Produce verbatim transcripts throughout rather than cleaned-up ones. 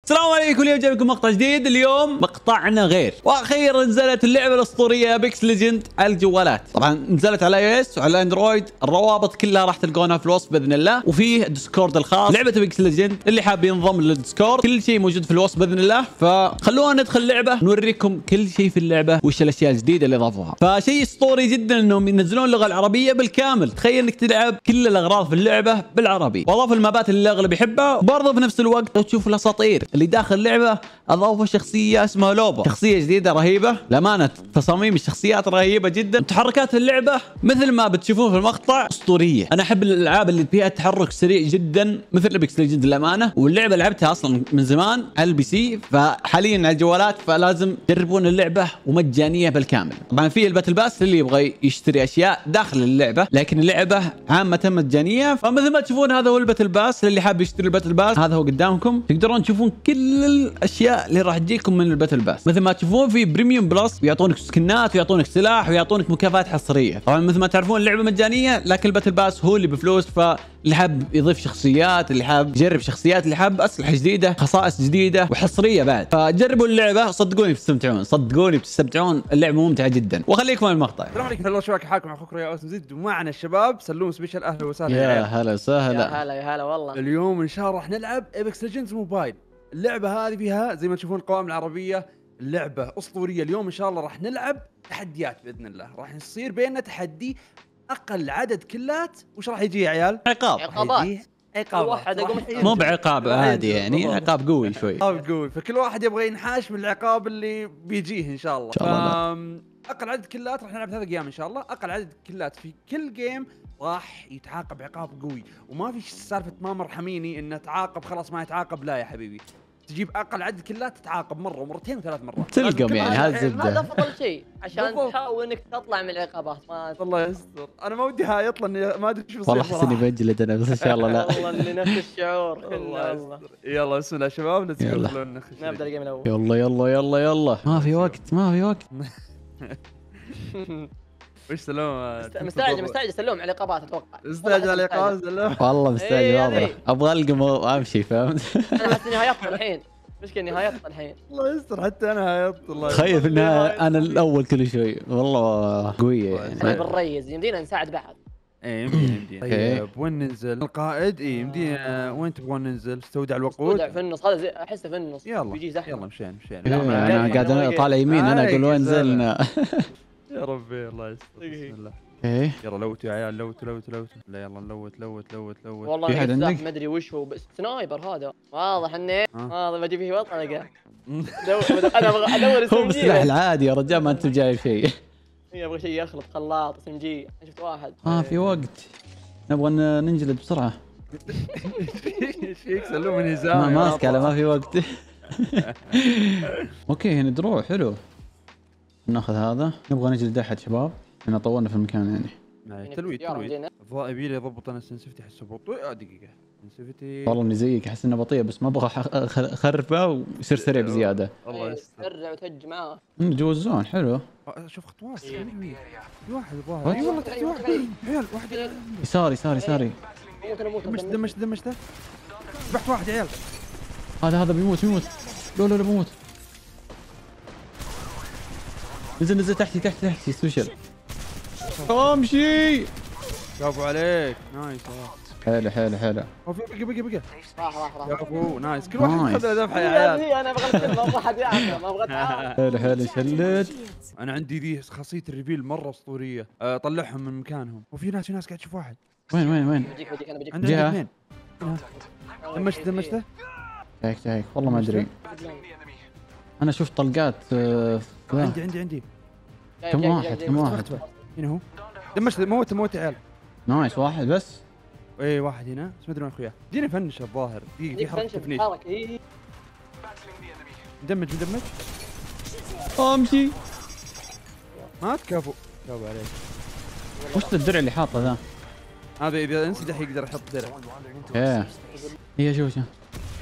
السلام عليكم، اليوم جايب لكم مقطع جديد. اليوم مقطعنا غير، واخيرا نزلت اللعبه الاسطوريه ابيكس ليجند على الجوالات. طبعا نزلت على اي اس وعلى اندرويد، الروابط كلها راح تلقونها في الوصف باذن الله، وفيه ديسكورد الخاص لعبه ابيكس ليجند. اللي حاب ينضم للديسكورد كل شيء موجود في الوصف باذن الله. فخلونا ندخل اللعبه نوريكم كل شيء في اللعبه وش الاشياء الجديده اللي اضافوها. فشيء اسطوري جدا انهم ينزلون اللغه العربيه بالكامل. تخيل انك تلعب كل الاغراض في اللعبه بالعربي، واضافوا المابات اللي الاغلب يحبها. برضه في نفس الوقت لو تشوف الاساطير اللي داخل اللعبه اضافوا شخصيه اسمها لوبا، شخصيه جديده رهيبه لامانه. تصاميم الشخصيات رهيبه جدا، تحركات اللعبه مثل ما بتشوفون في المقطع اسطوريه. انا احب الالعاب اللي فيها تحرك سريع جدا مثل ابيكس ليجند للامانه، واللعبه لعبتها اصلا من زمان على البي سي، فحاليا على الجوالات، فلازم تجربون اللعبه ومجانيه بالكامل. طبعا في الباتل باس اللي يبغى يشتري اشياء داخل اللعبه، لكن اللعبه عامه مجانيه. فمثل ما تشوفون هذا هو الباتل باس. اللي حاب يشتري الباتل باس هذا هو قدامكم، تقدرون تشوفون كل الاشياء اللي راح تجيكم من الباتل باس. مثل ما تشوفون في بريميوم بلس بيعطونك سكنات ويعطونك سلاح ويعطونك مكافآت حصريه. طبعا مثل ما تعرفون اللعبه مجانيه، لكن الباتل باس هو اللي بفلوس. فاللي حاب يضيف شخصيات، اللي حاب يجرب شخصيات، اللي حاب اسلحه جديده، خصائص جديده وحصريه بعد، فجربوا اللعبه. صدقوني بتستمتعون، صدقوني بتستمتعون. اللعبه ممتعه جدا. وخليكم من المقطع. السلام عليكم، هلا شباب، حالكم اخوكم ريا اوس مزيد، ومعنا الشباب سلوم سبيشل. اهلا وسهلا يا هلا وسهلا. يا هلا يا هلا والله. اليوم ان شاء الله راح نلعب ابيكس ليجندز موبايل. اللعبه هذه فيها زي ما تشوفون القوائم العربيه، اللعبه اسطوريه. اليوم ان شاء الله راح نلعب تحديات باذن الله. راح يصير بيننا تحدي اقل عدد كلات. وش راح يجي يا عيال؟ عقاب، عقابات. عقاب واحد اقوم مو بعقاب عادي يعني، عقاب قوي شوي. عقاب قوي، فكل واحد يبغى ينحاش من العقاب اللي بيجيه ان شاء الله. إن شاء الله. أم... اقل عدد كلات راح نلعب ثلاث ايام ان شاء الله. اقل عدد كلات في كل جيم راح يتعاقب عقاب قوي، وما في سالفه ما مرحميني انه تعاقب خلاص ما يتعاقب. لا يا حبيبي، تجيب اقل عدد كلات تتعاقب مره ومرتين وثلاث مرات تلقم يعني. هذا هذا الزبده. افضل شيء عشان بالضبط. تحاول انك تطلع من العقابات. ما الله يستر. انا ما ودي هايط لاني ما ادري شو بيصير. والله احس اني بجلد انا، بس ان شاء الله لا. والله اللي نفس الشعور. الله يستر. يلا بسم الله يا شباب، يلا. نبدا الجيم الاول. يلا يلا يلا يلا، ما في وقت ما في وقت. وش سلام؟ مستعجل مستعجل سلوم على العقابات اتوقع. استعجل على العقاب سلام. والله مستعجل إيه واضح. يعني. ابغى القم وامشي، فهمت؟ انا احس اني هايطت الحين. مشكلة اني هايطت الحين. الله يستر، حتى انا هايطت. الله تخيل في النهايه انا الاول كل شوي. والله قويه طيب يعني. نريز، يمدينا نساعد بعض. ايه يمدينا يمدينا. طيب وين ننزل؟ القائد. ايه يمدينا. وين تبغون ننزل؟ استودع الوقود. استودع في النص، هذا زي احسه في النص. يلا بيجي زحمه. يلا مشينا مشينا. إيه، يلا. انا قاعد أنا طالع يمين، انا اقول وين نزلنا. يا ربي الله يستر. بسم الله. ايه يلا لوتوا يا عيال، لوتوا لوتوا لوتوا. لا يلا نلوت لوت لوت لوت. والله في حد في عندك؟ ما ادري وش هو، بس سنايبر هذا واضح اني آه. هذا بجي فيه بطلقه. دو- انا ابغى ادور هو بالسلاح اس ام جي. العادي يا رجال، ما انت جايب شيء. ابغى شيء يخلط خلاط اس ام جي. شفت واحد. اه في وقت، نبغى ن- ننجلد بسرعه. ايش فيك سلوم من ما هزام؟ ماسك على ما في وقت. اوكي هنا دروع حلو. ناخذ هذا. نبغى نجلد احد شباب، احنا طولنا في المكان يعني. تلوي تلوي. الضوء يبي لي اضبط انا السنسيفتي، احسه بطيء. دقيقه سنسيفتي. والله اني زيك احس انه بطيء، بس ما ابغى أخ- أخ- اخربه ويصير سريع بزياده. الله يستر. ترجع وتهج معاه. أمم، جوا الزون حلو. شوف خطوات. في واحد وات؟ الظاهر. اي والله تحت واحد. عيال واحد. يساري يساري يساري. موت انا موت. دمشت دمشت دمشته. ذبحت واحد يا عيال. هذا هذا بيموت بيموت. لا لا لا بيموت. نزل نزل تحتي تحتي تحتي سبيشل. امشي. برافو عليك. نايس. حلو حلو حلو. هو في بقى بقى بقى. راح راح راح. برافو نايس. كل واحد نايس. ياخذ له ذبحه يا عيال. هي انا ابغى ما ابغى احد يعرف، ما ابغى اتعاون. حلو حلو شلت. انا عندي ذي خاصيه الريفيل مره اسطوريه. اطلعهم من مكانهم. وفي ناس في ناس قاعد تشوف واحد. وين وين وين؟ بجيك بجيك انا بجيك. عندي جهة. اثنين. دمشت دمشته. هيك هيك والله ما ادري. انا شفت طلقات. آه، ذا. عندي عندي عندي. كم واحد كم واحد. هنا هو. دمشت موت موت يا عيال. نايس واحد بس. اي واحد هنا بس ما ادري وين اخويا. جيني فنش الظاهر. دقيقه في حركه تفنيش. اي مدمج مدمج. امشي. ما تكفو. كفو عليك. وش ذا الدرع اللي حاطه ذا؟ هذا اذا انسدح يقدر يحط درع. ايه هي شوف شوف.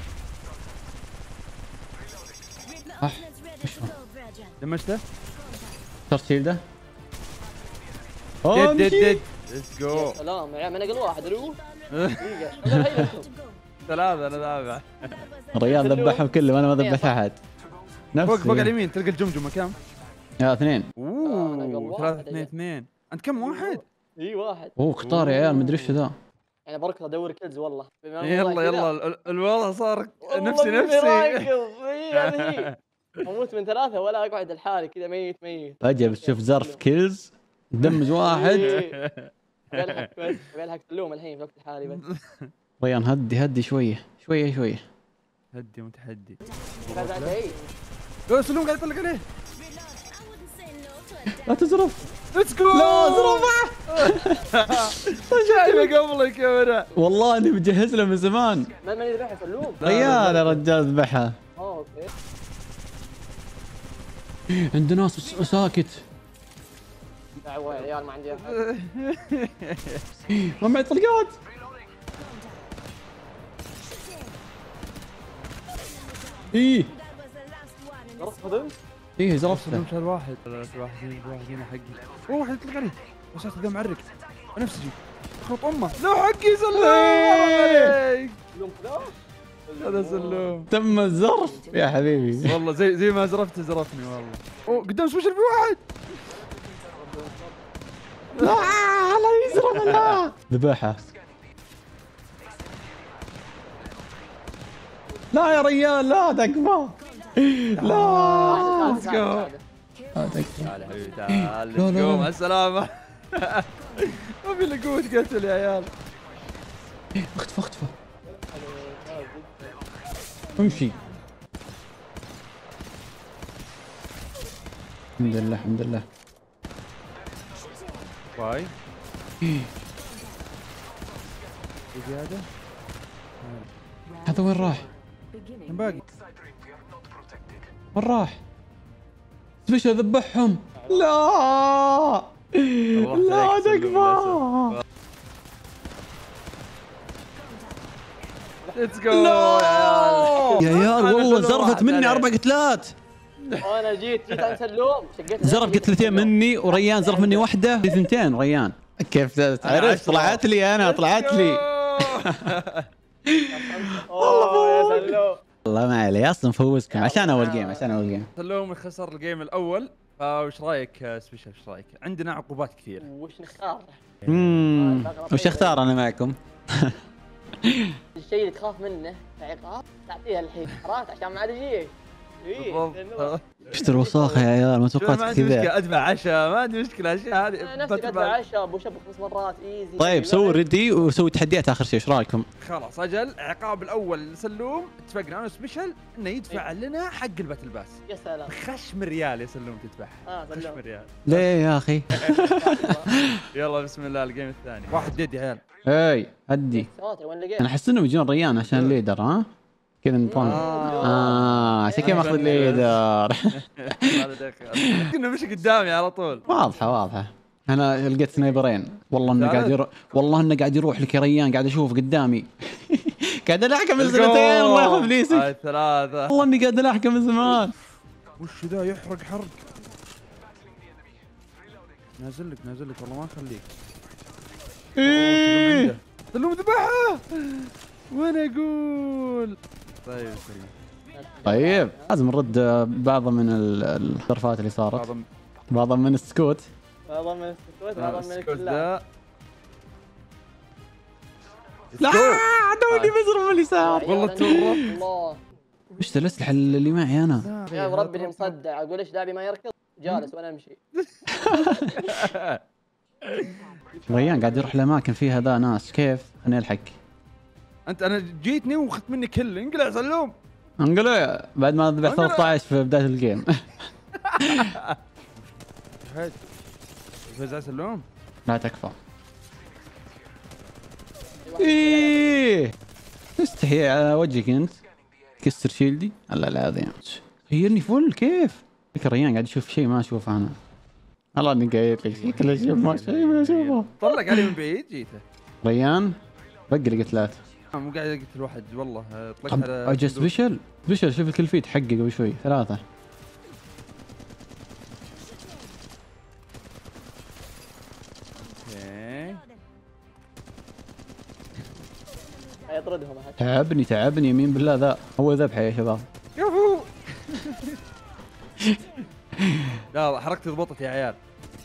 صح وش هو؟ دمجته. صرت شيلده. ديد ديد امشي. ديد. ليتس جو. سلام يا عم، انا اقل واحد الو. دقيقه. ثلاثة انا ذابح. الريال ذبحهم كلهم، انا ما ذبحت احد. فوق فوق على نفسي. اليمين تلقى الجمجمه كم؟ يا اثنين. أنا قبل اوه واحد ثلاثة اثنين أجل. اثنين. انت كم واحد؟ اي واحد. اوه كتار يا عيال، مدري ايش ذا. انا بركض ادور كلز والله. بما الموضوع يلا كذا. يلا ال- الوضع صار والله نفسي إني نفسي. راكض. اي هذه هي. اموت من ثلاثه ولا اقعد لحالي كذا ميت ميت. فجأة بتشوف زرف كيلز دمج واحد. إيه. بلحق بس بلحق سلوم الحين في وقت الحالي بس. ريان هدي هدي شوية شوية شوية. هدي متحدي. فاز على شيء. لو سلوم قاعد يطلق عليه. لا تزرف. ليتس جو. لا زرف. جايبه قبلك يا ورع. والله اني مجهز له من زمان. ما ماني ذبحها سلوم. ريال يا رجال ذبحها. اه اوكي. عند ناس س- ساكت. دعوة يا عيال ما عندي احد. ما معي طلقات. ايه ضربت خدم. ايه زرفته. سلوم شال واحد. ثلاث واحد هنا واحد هنا حقي. اوه واحد يطلق عليه. وصلت ذا معرك. بنفسجي. خط امه. لا حقي سلوم. عليك. سلوم كذا. هذا سلوم. تم الزرف يا حبيبي. والله زي زي ما زرفت زرفني والله. اوه قدام سبيشل في واحد. لا لا يزرف لا. ذبحها. لا يا ريال لا تكفى. لا ليتس جو. لا تكفى. تعال يا حبيبي تعال. لا، ليتس لا، جو لا. مع السلامة. ما في الا قوة قتل يا عيال. اختفى اختفى. امشي. الحمد لله الحمد لله. واي. زيادة. هذا وين راح؟ كم باقي؟ وين راح؟ سبيشل ذبحهم. لا لا تكفى. ليتس جو لا يا عيال والله أنا زرفت واحد مني عليه. اربع قتلات. انا جيت جيت عند سلوم شقيت. زرف قتلتين مني وريان زرف مني واحده في ثنتين ريان. كيف تعرف؟ عشرة. طلعت لي انا طلعت لي. اوه يا سلوم. والله ما علي اصلا مفوزكم عشان اول جيم عشان اول جيم. سلوم خسر الجيم الاول. فايش رايك يا سبيشل؟ ايش رايك؟ عندنا عقوبات كثير. وش نختار؟ امم وش اختار انا معكم؟ الشيء اللي تخاف منه عقاب تعطيها الحين حرات عشان ما عاد يجيك. ايه بالضبط. ايش الوساخه يا عيال ما شوف، ما توقعت عندي مشكلة كذا. ادفع عشاء، ما عندي مشكلة الاشياء هذه. نفسي بتبع- ادفع عشاء ابو شب خمس مرات ايزي. طيب سووا ريدي وسووا تحديات اخر شيء ايش رايكم؟ خلاص اجل العقاب الاول لسلوم اتفقنا انا وسبيشل انه يدفع لنا حق الباتل باس. يا سلام. خشم ريال يا سلوم تدفع. اه خشم سلوم. ريال. ليه يا اخي؟ يلا بسم الله الجيم الثاني. واحد ديد يا عيال. اي هدي. سواتر وين لقيت؟ انا احس انهم يجون ريان عشان الليدر ها؟ كذا نطن. آه. اه عشان كذا ماخذ الليدر. هذا دخل. كنا مش قدامي على طول. واضحه واضحه. انا لقيت سنايبرين والله انه ثالث؟ قاعد يروح والله انه قاعد يروح لك يا ريان قاعد اشوف قدامي. قاعد الاحقه من سنتين الله ياخذ هاي فليسك. ثلاثة. والله اني قاعد الاحقه من زمان. وش ذا يحرق حرق. نازل لك نازل لك والله ما اخليك. ايه سلوم ذبحها. وانا اقول. طيب سلوم. طيب لازم نرد بعض من ال- الظرفات اللي صارت. بعض بعض من السكوت. بعض من السكوت بعض من السكوت الكلاب. ذا. لا دوني بزرف اليسار. والله عيال، تورط. الله وش الاسلحه اللي معي انا؟ يا مربي اللي مصدع اقول ايش دابي ما يركض جالس وانا امشي. ريان قاعد يروح لاماكن فيها ذا ناس كيف؟ خليني الحق. انت انا جيتني واخذت مني كل انقلع سلوم. انقلع بعد ما ذبح انقلع. ثلاثة عشر في بدايه الجيم. هاد فزع سلوم. لا تكفى. ايه استحي على وجهك انت. كسر شيلدي الله العظيم. غيرني فل كيف؟ فكر ريان قاعد يشوف شيء ما اشوفه انا. والله اني قايل لك شيء كله اشوف ما شيء ما اشوفه. طلق علي من بعيد جيته. ريان بقي لي قتلات. مو قاعد اقتل واحد والله. طلقت طب على اجي سبيشل سبيشل شوف الكل فيه تحقق قبل شوي ثلاثة. اوكي. يطرد ردهم احد. تعبني تعبني يمين بالله ذا هو ذبحه يا شباب. كفو. لا حركتي ضبطت يا عيال.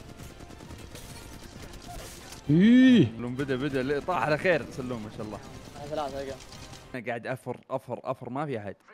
ايه سلوم بدا بدا طاح على خير سلوم ما شاء الله. ثلاثة القى. انا قاعد افر افر افر ما في احد.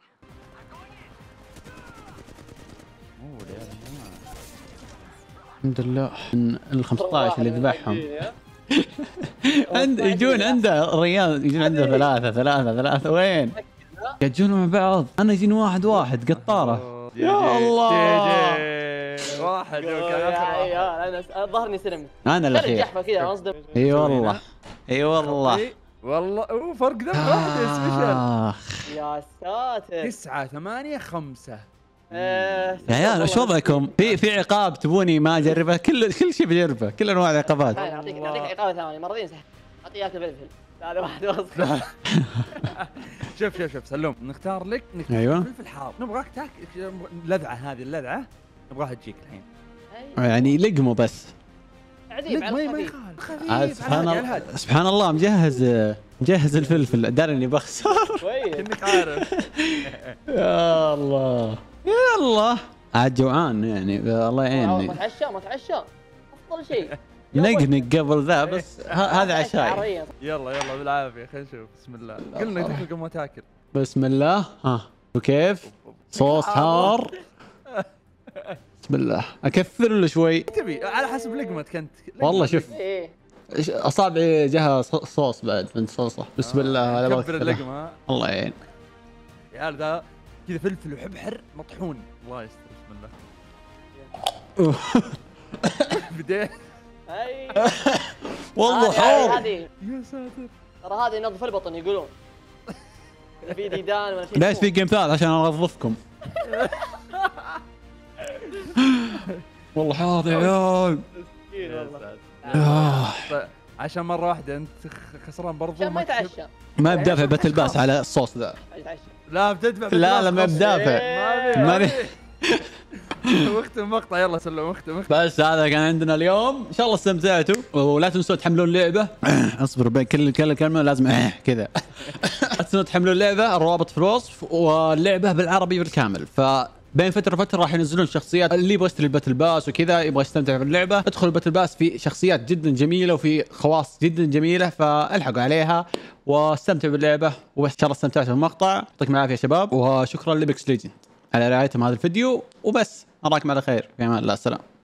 اوه يا جماعه الحمد لله من ال خمسطعش اللي ذبحهم. عند يجون عنده ريال يجون عنده ثلاثة ثلاثة ثلاثة وين؟ يجون مع بعض انا يجيني واحد واحد قطارة. يا الله واحد يا وكان عيال انا ظهرني سلم. انا الاخير. جحفه كذا اصدم. اي والله اي والله والله اوه فرق ذبح واحد يا سبيشل. اخ يا ساتر. تسعة ثمانية خمسة. آه، يا عيال ايش وضعكم؟ في في عقاب تبوني ما اجربه؟ كل كل شيء بجربه، كل انواع العقابات. تعال اعطيك اعطيك عقاب ثاني مرتين سحب. اعطيك اياك الفلفل. هذا واحد وصل. شوف شوف شوف سلوم نختار لك نختار أيوة. فلفل حار نبغاك تاكل اللذعة هذه اللذعة نبغاها تجيك الحين. يعني لقمه بس. عديب ما على ما الخفيف. يخالف عاد خفيف سبحان على الله الهادي. سبحان الله مجهز مجهز الفلفل داري اني بخسر. كويس. انك عارف. يا الله يا الله عاد جوعان يعني الله ما يعيني. تعشى ما تعشى. افضل شيء. نقنق قبل ذا بس ه- هذا عشاي. يلا يلا بالعافية خلينا نشوف بسم الله. قلنا تاكل قبل ما تاكل. بسم الله ها وكيف؟ صوص حار. بسم الله اكثر له شوي. تبي على حسب لقمتك انت. والله شوف ايه. إيش- اصابعي جها ص- صوص بعد من صوصه. بسم الله هذا كبر بكثر. اللقمة ها. الله يعين. يا عيال ذا كذا فلفل وحبحر مطحون الله يستر بسم الله. بديه. اي. والله هذه- حار. هذه يا ساتر. ترى هذه ينظف البطن يقولون. إذا في ديدان ولا شيء. ليش في جيم ثالث عشان انظفكم. والله حار يا عيال. مسكين والله. آه. طيب، عشان مرة واحدة انت خ- خسران برضو عشان ما تكسب. يتعشى. ما بدافع باتل باس على الصوص ذا. يتعشى. لا بتدفع لا لا ما بدافع. ما ماني- في واختم مقطع يلا سلم اختم اختم. بس هذا كان عندنا اليوم ان شاء الله استمتعتوا ولا تنسوا تحملون اللعبه. اصبر بين كل كل كلمه لازم كذا. لا تنسوا تحملون اللعبه الروابط في الوصف واللعبه بالعربي بالكامل. ف بين فتره وفتره راح ينزلون شخصيات اللي يبغى يشتري الباتل باس وكذا يبغى يستمتع باللعبه ادخل الباتل باس في شخصيات جدا جميله وفي خواص جدا جميله فالحقوا عليها واستمتعوا باللعبه وبس. ان شاء الله استمتعتوا بالمقطع يعطيكم العافيه يا شباب وشكرا لبيكس ليجند على رعايتهم هذا الفيديو وبس. نراكم على خير في امان الله السلام.